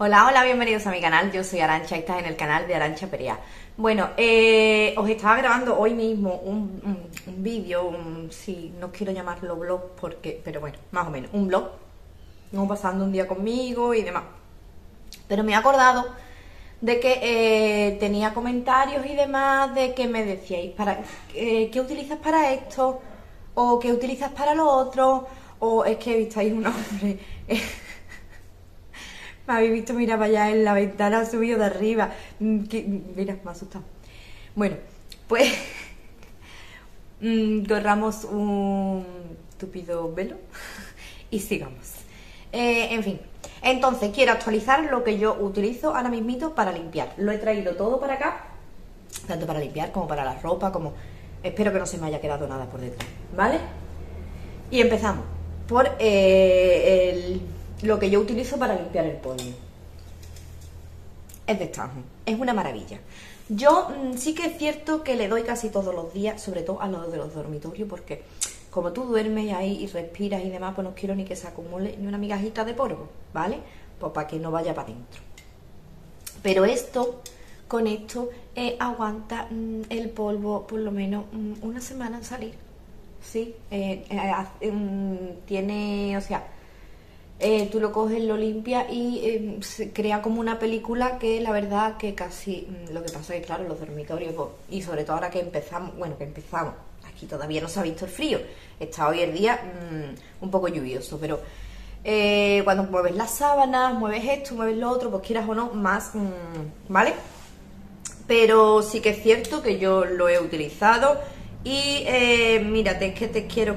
Hola, hola, bienvenidos a mi canal, yo soy Arantxa y estás en el canal de Arantxa Perea. Bueno, os estaba grabando hoy mismo un vídeo, sí, no quiero llamarlo vlog porque, pero bueno, más o menos, un vlog, como pasando un día conmigo y demás. Pero me he acordado de que tenía comentarios y demás de que me decíais, ¿qué utilizas para esto? ¿O qué utilizas para lo otro? O es que visteis un hombre... Me habéis visto, mira para allá en la ventana, subido de arriba. Mira, me ha asustado. Bueno, pues corramos un tupido velo y sigamos. En fin, entonces quiero actualizar lo que yo utilizo ahora mismito para limpiar. Lo he traído todo para acá, tanto para limpiar como para la ropa, como... Espero que no se me haya quedado nada por detrás, ¿vale? Y empezamos por lo que yo utilizo para limpiar el polvo. Es de Stanley, es una maravilla. Yo sí que es cierto que le doy casi todos los días, sobre todo a los de los dormitorios, porque como tú duermes ahí y respiras y demás, pues no quiero ni que se acumule ni una migajita de polvo, ¿vale? Pues para que no vaya para adentro. Pero con esto aguanta el polvo por lo menos una semana en salir. Sí, tiene, o sea, tú lo coges, lo limpias y se crea como una película que la verdad que casi, lo que pasa es que claro, los dormitorios, y sobre todo ahora que empezamos, aquí todavía no se ha visto el frío, está hoy el día un poco lluvioso, pero cuando mueves las sábanas, mueves esto, mueves lo otro, pues quieras o no, más, ¿vale? Pero sí que es cierto que yo lo he utilizado. Y mírate, es que te quiero.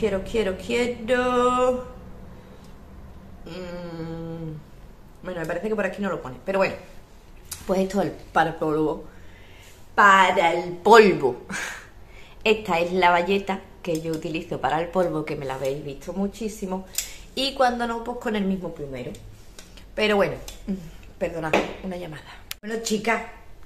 Bueno, me parece que por aquí no lo pone. Pero bueno, pues esto es para el polvo. Para el polvo. Esta es la bayeta que yo utilizo para el polvo, que me la habéis visto muchísimo. Y cuando no, pues con el mismo plumero. Pero bueno, perdonad, una llamada. Bueno, chicas,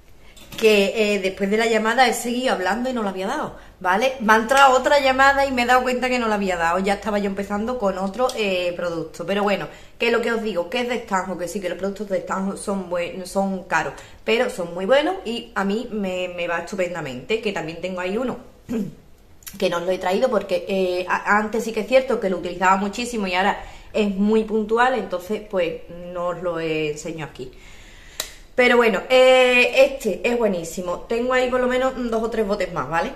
que después de la llamada he seguido hablando y no la había dado, ¿vale? Me ha entrado otra llamada y me he dado cuenta que no la había dado. Ya estaba yo empezando con otro producto. Pero bueno, que es lo que os digo, que es de Stanho, que sí que los productos de Stanho son caros, pero son muy buenos y a mí me va estupendamente. Que también tengo ahí uno que no os lo he traído porque antes sí que es cierto que lo utilizaba muchísimo y ahora es muy puntual, entonces pues no os lo enseño aquí. Pero bueno, este es buenísimo. Tengo ahí por lo menos 2 o 3 botes más, ¿vale?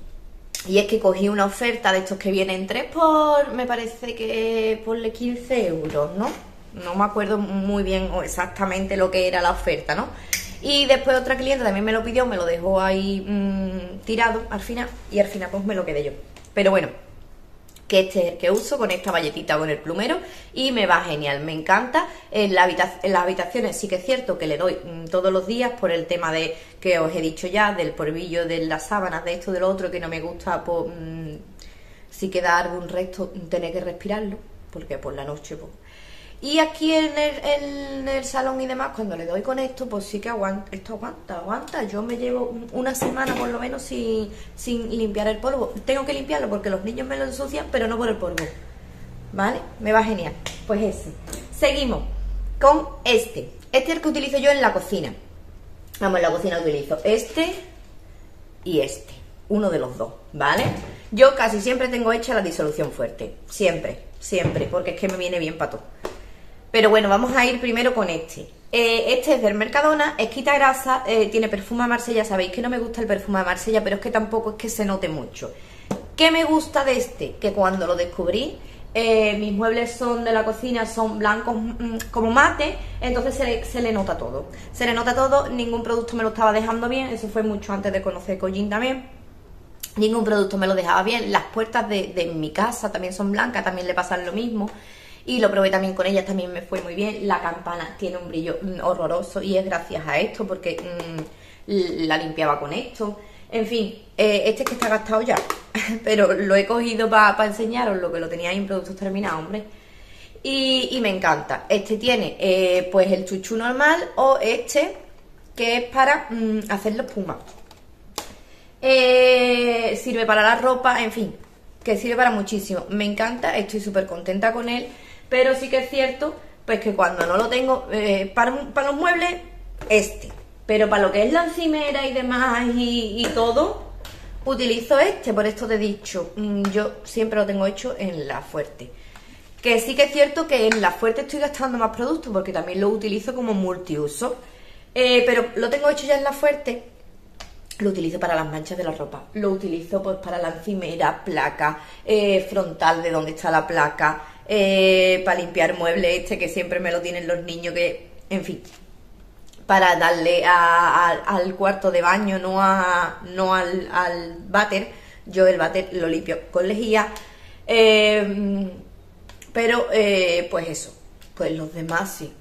Y es que cogí una oferta de estos que vienen 3 por, me parece que ponle 15 euros, ¿no? No me acuerdo muy bien o exactamente lo que era la oferta, ¿no? Y después otra cliente también me lo pidió, me lo dejó ahí tirado al final, y al final pues me lo quedé yo. Pero bueno, que este es el que uso con esta valletita con el plumero y me va genial, me encanta. En las habitaciones sí que es cierto que le doy todos los días por el tema de que os he dicho ya, del polvillo de las sábanas, de esto, de lo otro, que no me gusta, pues, si queda algún resto, tener que respirarlo, porque por la noche, pues. Y aquí en el salón y demás, cuando le doy con esto, pues sí que aguanta. Esto aguanta. Yo me llevo una semana por lo menos sin limpiar el polvo. Tengo que limpiarlo porque los niños me lo ensucian, pero no por el polvo, ¿vale? Me va genial. Pues ese. Seguimos con este. Este es el que utilizo yo en la cocina. Vamos, en la cocina utilizo este y este. Uno de los dos, ¿vale? Yo casi siempre tengo hecha la disolución fuerte. Siempre, porque es que me viene bien para todo. Pero bueno, vamos a ir primero con este. Este es del Mercadona, es quita grasa, tiene perfume de Marsella. Sabéis que no me gusta el perfume de Marsella, pero es que tampoco es que se note mucho. ¿Qué me gusta de este? Que cuando lo descubrí, mis muebles son de la cocina, son blancos como mate, entonces se le nota todo. Se le nota todo, ningún producto me lo estaba dejando bien, eso fue mucho antes de conocer Collín también. Ningún producto me lo dejaba bien. Las puertas de mi casa también son blancas, también le pasan lo mismo. Y lo probé también con ellas, también me fue muy bien. La campana tiene un brillo horroroso y es gracias a esto, porque la limpiaba con esto. En fin, este es que está gastado ya, pero lo he cogido para enseñaros lo que lo tenía ahí en productos terminados, hombre. Y me encanta. Este tiene pues el chuchú normal o este que es para hacerlo espuma. Sirve para la ropa, en fin, que sirve para muchísimo. Me encanta, estoy súper contenta con él. Pero sí que es cierto pues que cuando no lo tengo, para los muebles, pero para lo que es la encimera y demás y todo, utilizo por esto te he dicho, yo siempre lo tengo hecho en la fuerte. Que sí que es cierto que en la fuerte estoy gastando más productos porque también lo utilizo como multiuso. Pero lo tengo hecho ya en la fuerte. Lo utilizo para las manchas de la ropa. Lo utilizo pues para la encimera, placa, frontal de donde está la placa, para limpiar muebles que siempre me lo tienen los niños, que, en fin, para darle al cuarto de baño, no al váter. Yo el váter lo limpio con lejía. Pero, pues eso, pues los demás sí.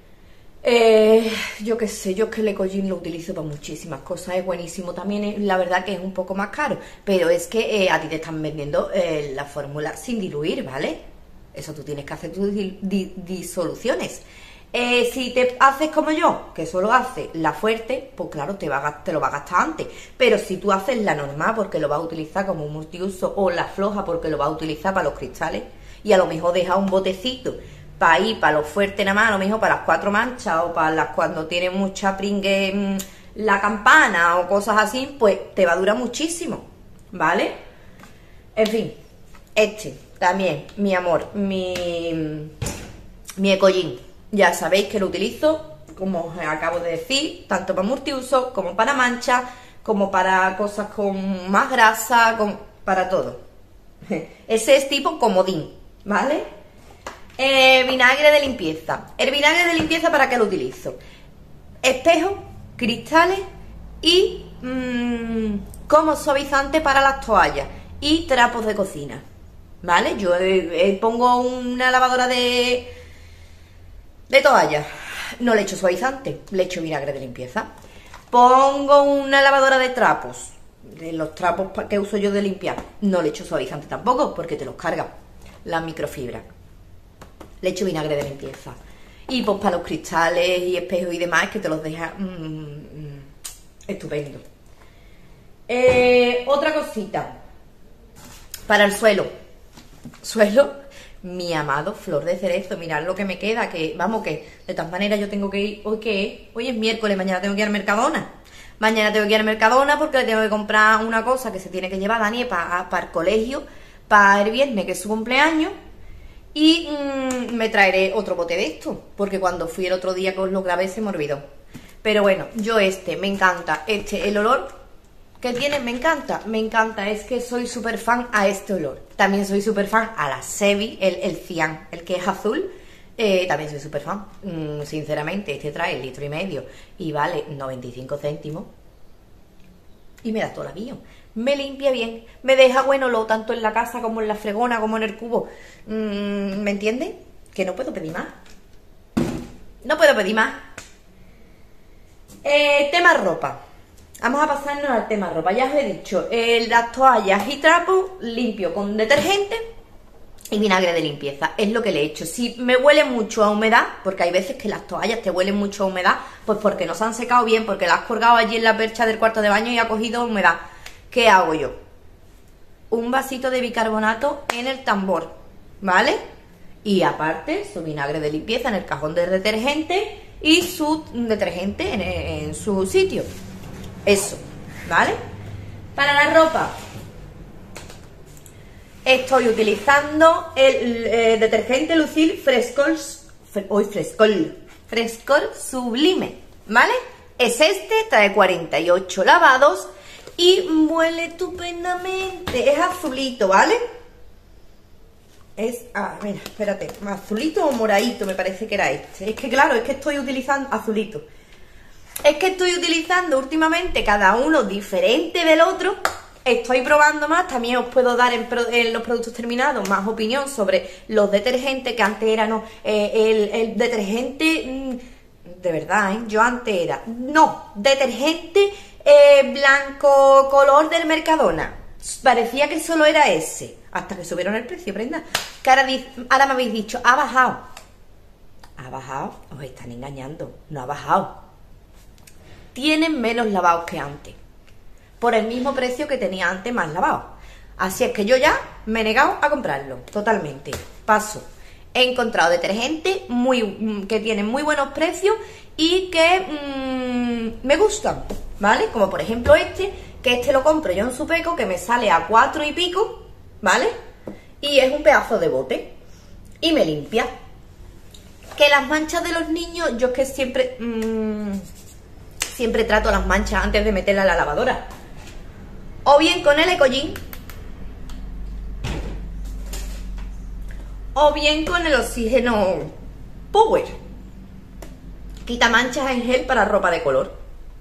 Yo qué sé, yo es que el Ecogin lo utilizo para muchísimas cosas, es buenísimo. También la verdad que es un poco más caro, pero es que a ti te están vendiendo la fórmula sin diluir, ¿vale? Eso tú tienes que hacer tus disoluciones. Si te haces como yo, que solo haces la fuerte, pues claro, te lo va a gastar antes. Pero si tú haces la normal porque lo vas a utilizar como un multiuso, o la floja porque lo vas a utilizar para los cristales, y a lo mejor deja un botecito para ir para lo fuerte nada más, a lo mejor para las 4 manchas o para cuando tiene mucha pringue la campana o cosas así, pues te va a durar muchísimo, ¿vale? En fin, también, mi amor, mi Ecogin, ya sabéis que lo utilizo, como os acabo de decir, tanto para multiuso como para manchas, como para cosas con más grasa, para todo. Ese es tipo comodín, ¿vale? Vinagre de limpieza. El vinagre de limpieza, ¿para qué lo utilizo? Espejos, cristales y como suavizante para las toallas y trapos de cocina, ¿vale? Yo pongo una lavadora de toallas, no le echo suavizante, le echo vinagre de limpieza. Pongo una lavadora de trapos, de los trapos que uso yo de limpiar, no le echo suavizante tampoco porque te los carga la microfibra. Le echo vinagre de limpieza. Y pues para los cristales y espejos y demás, que te los deja estupendo. Otra cosita para el suelo, mi amado flor de cerezo. Mirad lo que me queda, que vamos, que de todas maneras yo tengo que ir, hoy es miércoles, mañana tengo que ir al Mercadona. Mañana tengo que ir al Mercadona porque le tengo que comprar una cosa que se tiene que llevar Dani para el colegio, para el viernes, que es su cumpleaños. Y me traeré otro bote de esto, porque cuando fui el otro día que os lo grabé se me olvidó. Pero bueno, yo me encanta, el olor que tiene me encanta, es que soy súper fan a este olor. También soy súper fan a la Sebi, el Cian, el que es azul, también soy súper fan. Sinceramente, trae 1,5 litros y vale 95 céntimos y me da todo la mío. Me limpia bien, me deja buen olor tanto en la casa como en la fregona, como en el cubo. ¿Me entiendes? Que no puedo pedir más. No puedo pedir más. Tema ropa. Vamos a pasarnos al tema ropa. Ya os he dicho, las toallas y trapos limpio con detergente y vinagre de limpieza. Es lo que le he hecho. Si me huele mucho a humedad, porque hay veces que las toallas te huelen mucho a humedad, pues porque no se han secado bien, porque las has colgado allí en la percha del cuarto de baño y ha cogido humedad. ¿Qué hago yo? Un vasito de bicarbonato en el tambor, ¿vale? Y aparte, su vinagre de limpieza en el cajón del detergente y su detergente en su sitio. Eso, ¿vale? Para la ropa, estoy utilizando el detergente Lucil Frescol Sublime, ¿vale? Es trae 48 lavados y huele estupendamente. Es azulito, ¿vale? Mira, espérate, azulito o moradito me parece que era este. Es que claro, es que estoy utilizando azulito. Es que estoy utilizando últimamente cada uno diferente del otro. Estoy probando más. También os puedo dar en los productos terminados más opinión sobre los detergentes, que antes eran el detergente de verdad, yo antes era detergente blanco color del Mercadona. Parecía que solo era ese, hasta que subieron el precio, Brenda. Que ahora me habéis dicho, ha bajado. ¿Ha bajado? Os están engañando, no ha bajado. Tienen menos lavados que antes, por el mismo precio que tenía antes, más lavados. Así es que yo ya me he negado a comprarlo, totalmente. Paso. he encontrado detergentes que tienen muy buenos precios y que me gustan, ¿vale? Como por ejemplo que este lo compro yo en Supeco, que me sale a 4 y pico, ¿vale? Y es un pedazo de bote y me limpia. Que las manchas de los niños, yo es que siempre trato las manchas antes de meterlas a la lavadora. O bien con el Ecogin, o bien con el Oxígeno Power. Quita manchas en gel para ropa de color.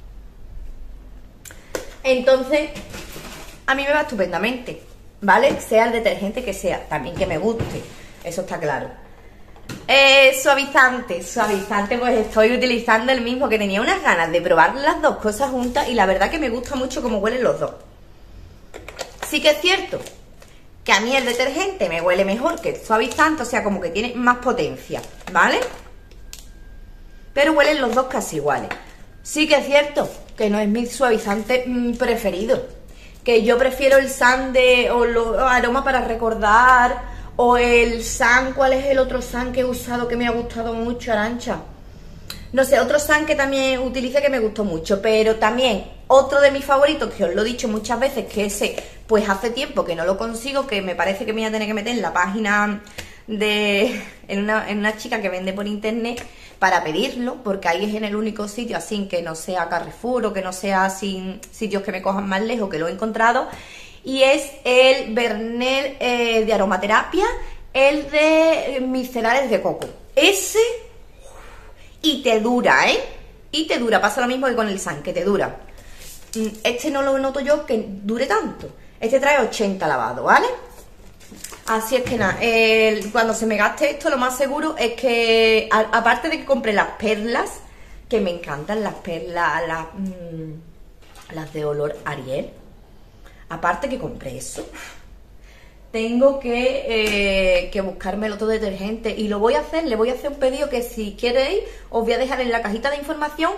Entonces, a mí me va estupendamente, ¿vale? Sea el detergente que sea, también que me guste, eso está claro. Suavizante, pues estoy utilizando el mismo, que tenía unas ganas de probar las dos cosas juntas y la verdad que me gusta mucho cómo huelen los dos. Sí que es cierto que a mí el detergente me huele mejor que el suavizante, o sea, como que tiene más potencia, ¿vale? Pero huelen los dos casi iguales. Sí que es cierto que no es mi suavizante preferido, que yo prefiero el Sun o los aromas para recordar, o el Sun, ¿cuál es el otro Sun que he usado que me ha gustado mucho, Arancha? No sé, otro Sun que también utilicé que me gustó mucho, pero también otro de mis favoritos, que os lo he dicho muchas veces, que ese, pues hace tiempo que no lo consigo, que me parece que me voy a tener que meter en la página en una chica que vende por internet para pedirlo, porque ahí es en el único sitio así que no sea Carrefour o que no sea sin sitios que me cojan más lejos, que lo he encontrado, y es el Vernel de aromaterapia, el de micelares de coco. Ese, y te dura, y te dura, pasa lo mismo que con el Sun, que te dura. Este no lo noto yo que dure tanto. Este trae 80 lavados, ¿vale? Así es que nada, cuando se me gaste esto, lo más seguro es que, aparte de que compre las perlas, que me encantan las perlas, las de olor Ariel, aparte que compré eso, tengo que buscarme el otro detergente y lo voy a hacer, le voy a hacer un pedido que si queréis os voy a dejar en la cajita de información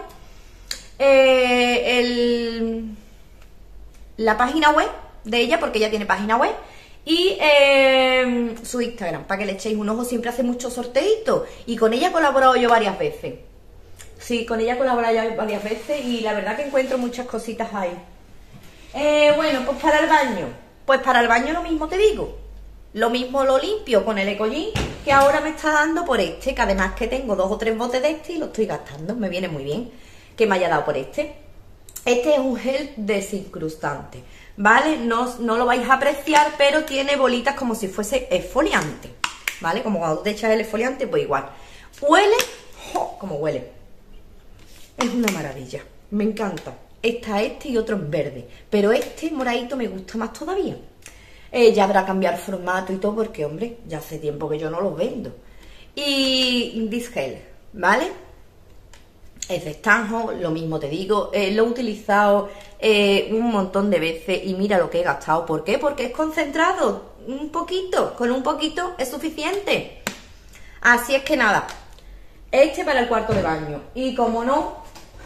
la página web de ella, porque ella tiene página web, y su Instagram, para que le echéis un ojo. Siempre hace muchos sorteitos y con ella he colaborado yo varias veces. Sí, con ella he colaborado yo varias veces y la verdad que encuentro muchas cositas ahí. Bueno, pues para el baño. Pues para el baño lo mismo te digo. Lo mismo lo limpio con el Ecogin, que ahora me está dando por que además que tengo 2 o 3 botes de y lo estoy gastando. Me viene muy bien que me haya dado por Este es un gel desincrustante, ¿vale? No lo vais a apreciar, pero tiene bolitas como si fuese exfoliante, ¿vale? Como cuando te echas el exfoliante, pues igual. Huele, ¡oh! Como huele. Es una maravilla, me encanta. Está y otro en verde, pero este moradito me gusta más todavía. Ya habrá cambiado el formato y todo, porque, hombre, ya hace tiempo que yo no los vendo. Y this gel, ¿vale? Es de estanjo, lo mismo te digo, lo he utilizado un montón de veces y mira lo que he gastado. ¿Por qué? Porque es concentrado, un poquito, con un poquito es suficiente. Así es que nada, para el cuarto de baño. Y como no,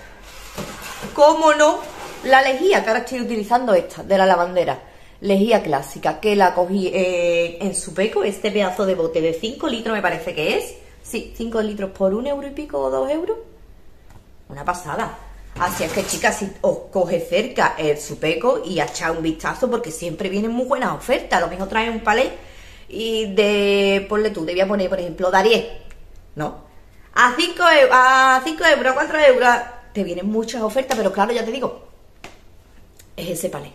la lejía, que ahora estoy utilizando esta, de la lavandera, lejía clásica, que la cogí en Supeco, este pedazo de bote de 5 litros me parece que es. Sí, 5 litros por 1 euro y pico o 2 euros. Una pasada. Así es que, chicas, si os coge cerca el Supeco y echad un vistazo, porque siempre vienen muy buenas ofertas. A lo mejor trae un palé y ponle tú, te voy a poner, por ejemplo, de 10, ¿no? A 5 euros, a 4 euros, te vienen muchas ofertas, pero claro, ya te digo, es ese palé.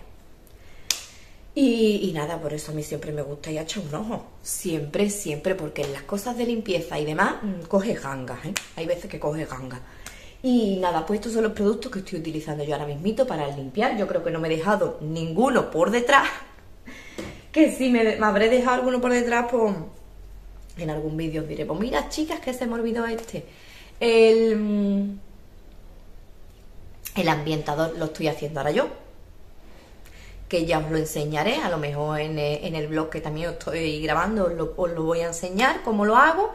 Y nada, por eso a mí siempre me gusta y echar un ojo. Siempre, porque en las cosas de limpieza y demás, coge gangas, Hay veces que coge gangas. Y nada, pues estos son los productos que estoy utilizando yo ahora mismito para limpiar. Yo creo que no me he dejado ninguno por detrás. Que si me habré dejado alguno por detrás, pues en algún vídeo os diré, pues mira, chicas, que se me olvidó el ambientador lo estoy haciendo ahora yo, que ya os lo enseñaré, a lo mejor en el blog que también os estoy grabando os lo voy a enseñar cómo lo hago.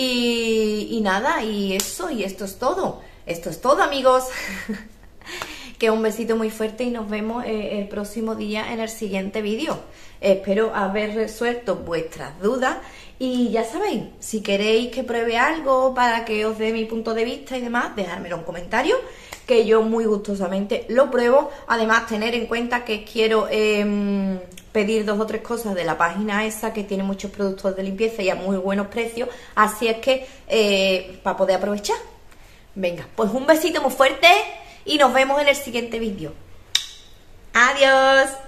Y nada, y esto es todo. Esto es todo, amigos. Que un besito muy fuerte y nos vemos el próximo día en el siguiente vídeo. Espero haber resuelto vuestras dudas y ya sabéis, si queréis que pruebe algo para que os dé mi punto de vista y demás, dejármelo en comentarios, que yo muy gustosamente lo pruebo. Además, tener en cuenta que quiero pedir 2 o 3 cosas de la página esa, que tiene muchos productos de limpieza y a muy buenos precios, así es que para poder aprovechar. Venga, pues un besito muy fuerte y nos vemos en el siguiente vídeo. ¡Adiós!